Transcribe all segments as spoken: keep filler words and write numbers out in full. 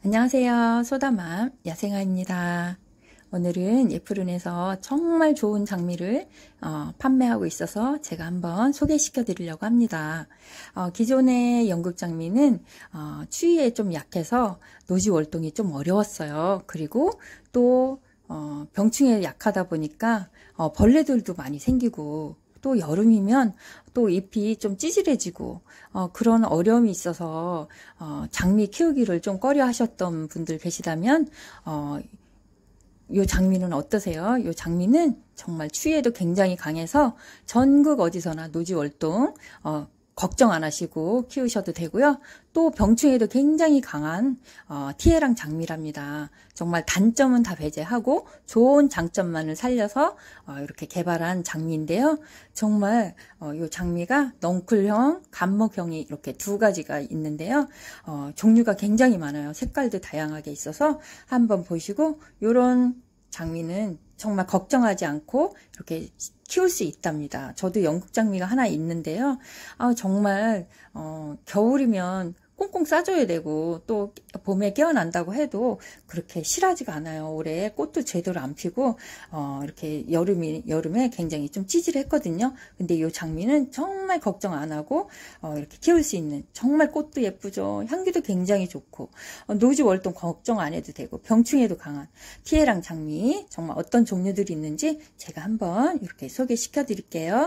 안녕하세요. 소다맘 야생아입니다. 오늘은 예프룬에서 정말 좋은 장미를 어, 판매하고 있어서 제가 한번 소개시켜 드리려고 합니다. 어, 기존의 연극 장미는 어, 추위에 좀 약해서 노지 월동이 좀 어려웠어요. 그리고 또 어, 병충해에 약하다 보니까 어, 벌레들도 많이 생기고 또 여름이면 또 잎이 좀 찌질해지고 어, 그런 어려움이 있어서 어, 장미 키우기를 좀 꺼려 하셨던 분들 계시다면 어, 요 장미는 어떠세요? 요 장미는 정말 추위에도 굉장히 강해서 전국 어디서나 노지월동 어, 걱정 안 하시고 키우셔도 되고요. 또 병충해도 굉장히 강한 어, 티에랑 장미랍니다. 정말 단점은 다 배제하고 좋은 장점만을 살려서 어, 이렇게 개발한 장미인데요. 정말 어, 이 장미가 넝쿨형, 감목형이 이렇게 두 가지가 있는데요. 어, 종류가 굉장히 많아요. 색깔도 다양하게 있어서 한번 보시고 이런 장미는 정말 걱정하지 않고 이렇게 키울 수 있답니다. 저도 연극 장미가 하나 있는데요. 아, 정말 어, 겨울이면 꽁꽁 싸줘야 되고 또 봄에 깨어난다고 해도 그렇게 실하지가 않아요. 올해 꽃도 제대로 안 피고 어, 이렇게 여름이 여름에 굉장히 좀 찌질했거든요. 근데 이 장미는 정말 걱정 안 하고 어, 이렇게 키울 수 있는 정말 꽃도 예쁘죠. 향기도 굉장히 좋고 어, 노지 월동 걱정 안 해도 되고 병충해도 강한 티에랑 장미 정말 어떤 종류들이 있는지 제가 한번 이렇게 소개시켜 드릴게요.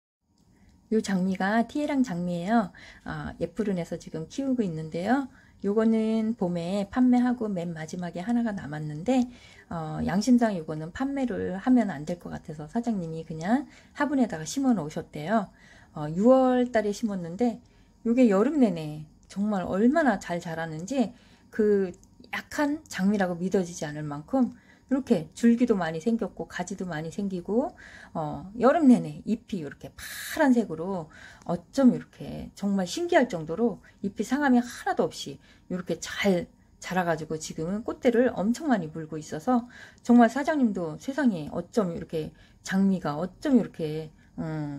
요 장미가 티에랑 장미예요. 어, 예프룬에서 지금 키우고 있는데요. 요거는 봄에 판매하고 맨 마지막에 하나가 남았는데 어, 양심상 요거는 판매를 하면 안 될 것 같아서 사장님이 그냥 화분에다가 심어 놓으셨대요. 어, 유월 달에 심었는데 요게 여름 내내 정말 얼마나 잘 자라는지 그 약한 장미라고 믿어지지 않을 만큼 이렇게 줄기도 많이 생겼고 가지도 많이 생기고 어, 여름 내내 잎이 이렇게 파란색으로 어쩜 이렇게 정말 신기할 정도로 잎이 상함이 하나도 없이 이렇게 잘 자라가지고 지금은 꽃대를 엄청 많이 물고 있어서 정말 사장님도 세상에 어쩜 이렇게 장미가 어쩜 이렇게 음,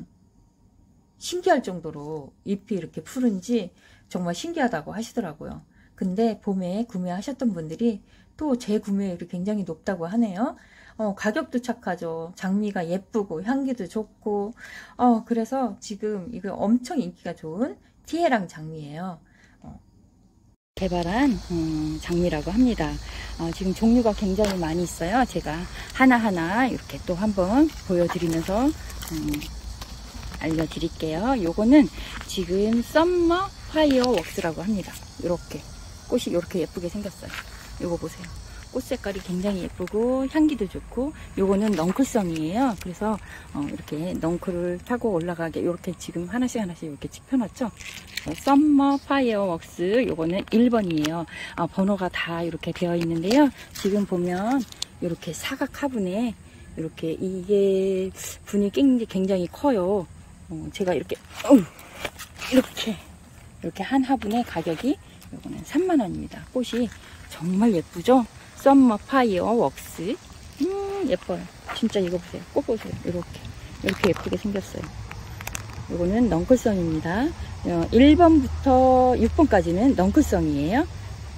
신기할 정도로 잎이 이렇게 푸른지 정말 신기하다고 하시더라고요. 근데 봄에 구매하셨던 분들이 또 재구매율이 굉장히 높다고 하네요. 어, 가격도 착하죠. 장미가 예쁘고 향기도 좋고 어, 그래서 지금 이거 엄청 인기가 좋은 티에랑 장미예요. 어, 개발한 음, 장미라고 합니다. 어, 지금 종류가 굉장히 많이 있어요. 제가 하나하나 이렇게 또 한번 보여드리면서 음, 알려드릴게요. 요거는 지금 썸머 파이어웍스라고 합니다. 이렇게 꽃이 이렇게 예쁘게 생겼어요. 요거 보세요. 꽃 색깔이 굉장히 예쁘고 향기도 좋고 요거는 넝쿨성이에요. 그래서 어, 이렇게 넝쿨을 타고 올라가게 이렇게 지금 하나씩 하나씩 이렇게 짚혀놨죠. 썸머 파이어웍스 요거는 일 번이에요. 어, 번호가 다 이렇게 되어 있는데요. 지금 보면 이렇게 사각 화분에 이렇게 이게 분이 굉장히 커요. 어, 제가 이렇게 어, 이렇게 이렇게 한 화분의 가격이 요거는 삼만 원입니다. 꽃이 정말 예쁘죠? 썸머 파이어 웍스. 음, 예뻐요. 진짜 이거 보세요. 꽃 보세요. 이렇게. 이렇게 예쁘게 생겼어요. 요거는 넝쿨성입니다. 어, 일 번부터 육 번까지는 넝쿨성이에요.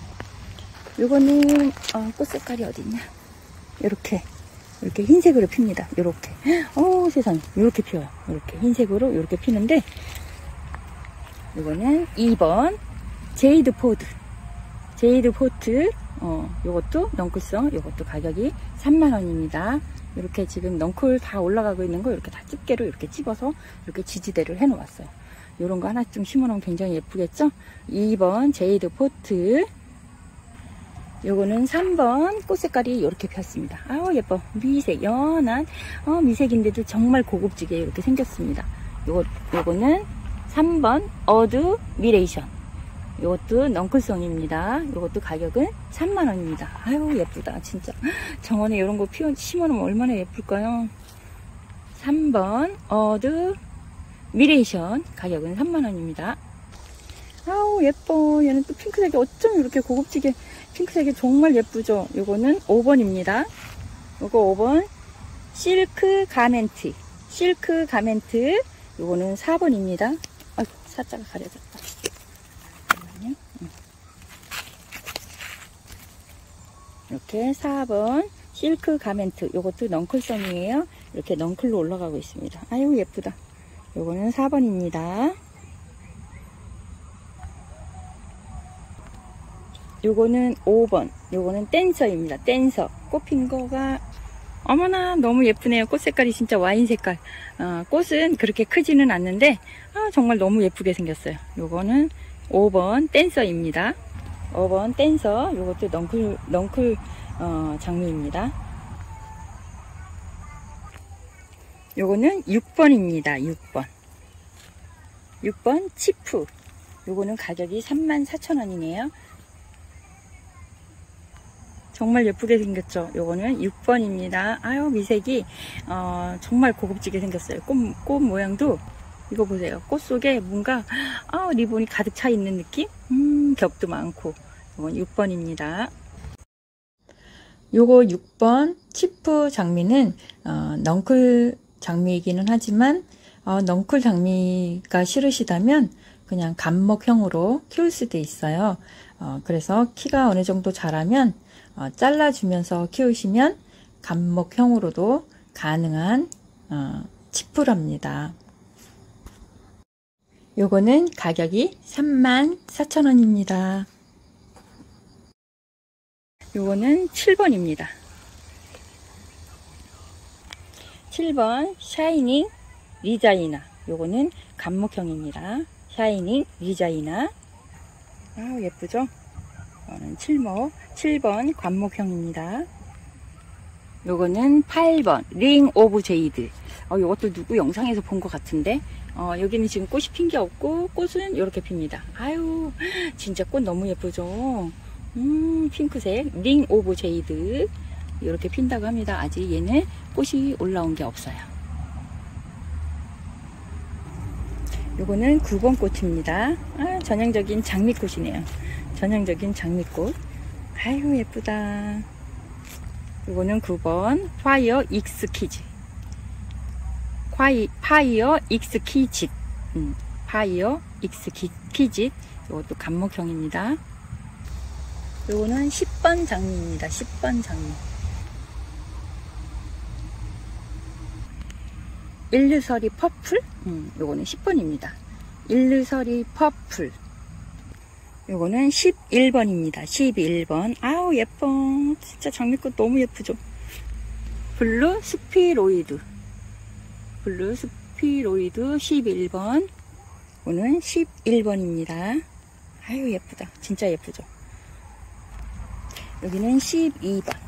요거는, 어, 꽃 색깔이 어딨냐? 이렇게. 이렇게 흰색으로 핍니다. 이렇게. 어, 세상에. 이렇게 피어요. 이렇게 흰색으로 이렇게 피는데, 요거는 이 번. 제이드 포드. 제이드 포트, 어, 요것도 넝쿨성, 요것도 가격이 삼만 원입니다. 이렇게 지금 넝쿨 다 올라가고 있는 거 이렇게 다 집게로 이렇게 집어서 이렇게 지지대를 해 놓았어요. 요런 거 하나쯤 심어 놓으면 굉장히 예쁘겠죠? 이 번 제이드 포트. 요거는 삼 번 꽃 색깔이 이렇게 폈습니다. 아우 예뻐. 미색, 연한, 어, 미색인데도 정말 고급지게 이렇게 생겼습니다. 요거, 요거는 삼 번 어드 미레이션. 이것도 넝쿨성입니다. 이것도 가격은 삼만 원입니다. 아유 예쁘다 진짜. 정원에 이런 거 피워 심어놓으면 얼마나 예쁠까요? 삼 번 어드 미레이션 가격은 삼만 원입니다. 아우 예뻐. 얘는 또 핑크색이 어쩜 이렇게 고급지게 핑크색이 정말 예쁘죠? 요거는 오 번입니다. 요거 오 번 실크 가멘트. 실크 가멘트. 요거는 사 번입니다. 아, 사자가 가려졌다. 이렇게 사 번 실크 가멘트, 요것도 넝클성이에요. 이렇게 넝클로 올라가고 있습니다. 아유 예쁘다. 요거는 사 번입니다. 요거는 오 번, 요거는 댄서입니다. 댄서. 꽃핀 거가 어머나 너무 예쁘네요. 꽃 색깔이 진짜 와인 색깔. 어, 꽃은 그렇게 크지는 않는데 아, 정말 너무 예쁘게 생겼어요. 요거는 오 번 댄서입니다. 오 번 댄서. 요것도 넝클 넝클 어, 장미입니다. 요거는 육 번입니다. 육 번. 육 번 치프. 요거는 가격이 삼만 사천 원이네요. 정말 예쁘게 생겼죠. 요거는 육 번입니다. 아유 미색이 어, 정말 고급지게 생겼어요. 꽃, 꽃 모양도 이거 보세요. 꽃 속에 뭔가 아, 리본이 가득 차 있는 느낌? 음, 겹도 많고. 요건 육 번입니다. 요거 육 번 치프 장미는 어, 넝클 장미이기는 하지만 어, 넝클 장미가 싫으시다면 그냥 감목형으로 키울 수도 있어요. 어, 그래서 키가 어느 정도 자라면 어, 잘라주면서 키우시면 감목형으로도 가능한 어, 치프랍니다. 요거는 가격이 삼만 사천 원입니다. 요거는 칠 번입니다. 칠 번 샤이닝 리자이나. 요거는 감목형입니다. 샤이닝 리자이나. 아우 예쁘죠? 이거는 칠모, 칠 번 관목형입니다. 요거는 팔 번 링 오브 제이드. 어, 요것도 누구 영상에서 본 것 같은데 어, 여기는 지금 꽃이 핀 게 없고 꽃은 이렇게 핍니다. 아유 진짜 꽃 너무 예쁘죠? 음 핑크색 링 오브 제이드 이렇게 핀다고 합니다. 아직 얘는 꽃이 올라온 게 없어요. 요거는 구 번 꽃입니다. 아, 전형적인 장미꽃이네요. 전형적인 장미꽃. 아유 예쁘다. 요거는 구 번 파이어 익스 키즈. 파이, 파이어 익스 키즈. 음, 파이어 익스 키, 키즈. 요것도 감목형입니다. 요거는 십 번 장미입니다. 십 번 장미. 일르서리 퍼플. 음, 요거는 십 번입니다. 일르서리 퍼플. 요거는 십일 번입니다. 십일 번. 아우 예뻐. 진짜 장미꽃 너무 예쁘죠. 블루 스피로이드. 블루 스피로이드 십일 번. 요거는 십일 번입니다. 아유 예쁘다. 진짜 예쁘죠. 여기는 십이 번.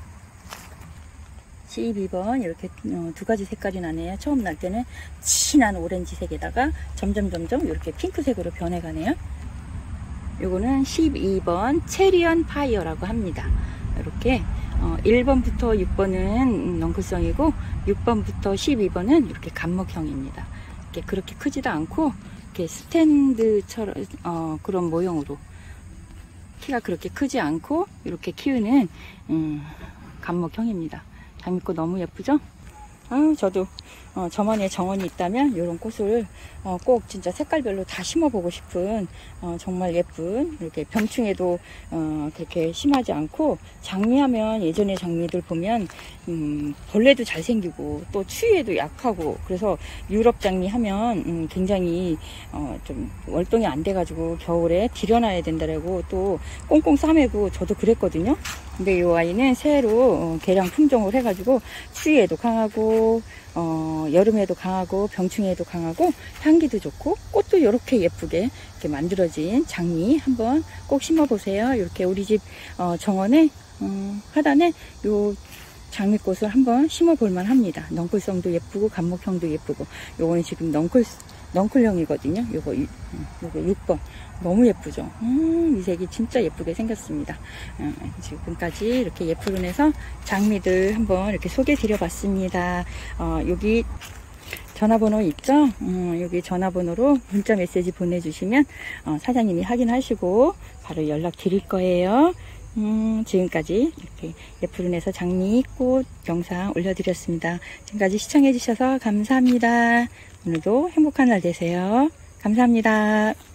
십이 번 이렇게 두 가지 색깔이 나네요. 처음 날 때는 진한 오렌지색에다가 점점 점점 이렇게 핑크색으로 변해가네요. 요거는 십이 번 체리언 파이어라고 합니다. 이렇게 어, 일 번부터 육 번은 넝클성이고 육 번부터 십이 번은 이렇게 감목형입니다. 이렇게 그렇게 크지도 않고 이렇게 스탠드처럼 어, 그런 모형으로 키가 그렇게 크지 않고 이렇게 키우는 음, 감목형입니다. 장미꽃 너무 예쁘죠? 아, 저도 어, 저만의 정원이 있다면 이런 꽃을 어, 꼭 진짜 색깔별로 다 심어보고 싶은 어, 정말 예쁜 이렇게 병충해도 어, 그렇게 심하지 않고 장미하면 예전의 장미들 보면 음, 벌레도 잘생기고 또 추위에도 약하고 그래서 유럽 장미 하면 음, 굉장히 어, 좀 월동이 안 돼가지고 겨울에 들여놔야 된다라고 또 꽁꽁 싸매고 저도 그랬거든요. 근데 이 아이는 새로 어, 개량 품종을 해가지고 추위에도 강하고 어, 여름에도 강하고 병충해에도 강하고 향기도 좋고 꽃도 이렇게 예쁘게 이렇게 만들어진 장미 한번 꼭 심어보세요. 이렇게 우리 집 어, 정원에 어, 하단에 요 장미꽃을 한번 심어볼만 합니다. 넝클성도 예쁘고 감목형도 예쁘고 요거는 지금 넝클 넝클형이거든요. 요거 요거 육 번 너무 예쁘죠. 음, 이 색이 진짜 예쁘게 생겼습니다. 어, 지금까지 이렇게 예쁘룬에서 장미들 한번 이렇게 소개해 드려 봤습니다. 어, 여기 전화번호 있죠? 어, 여기 전화번호로 문자 메시지 보내주시면 어, 사장님이 확인하시고 바로 연락 드릴 거예요. 음, 지금까지 이렇게 예쁘룬에서 장미꽃 영상 올려드렸습니다. 지금까지 시청해 주셔서 감사합니다. 오늘도 행복한 날 되세요. 감사합니다.